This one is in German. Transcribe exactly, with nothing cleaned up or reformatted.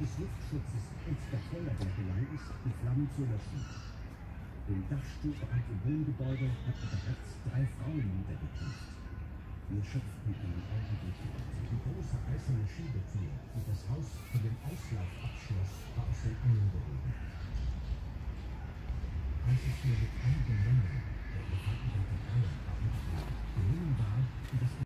des Luftschutzes und der Feuerwehr gelang es, die Flammen zu löschen. Im Dachstuhlbereich im Wohngebäude hatten bereits drei Frauen niedergekämpft. Wir schöpften einen Augenblick. Die große eiserne Schiebetür, die das Haus für den Auslauf abschloss, war aus den Angeln gehoben. Als es mir mit einigen Männern, der Elefanten der Reihe, gelungen war, das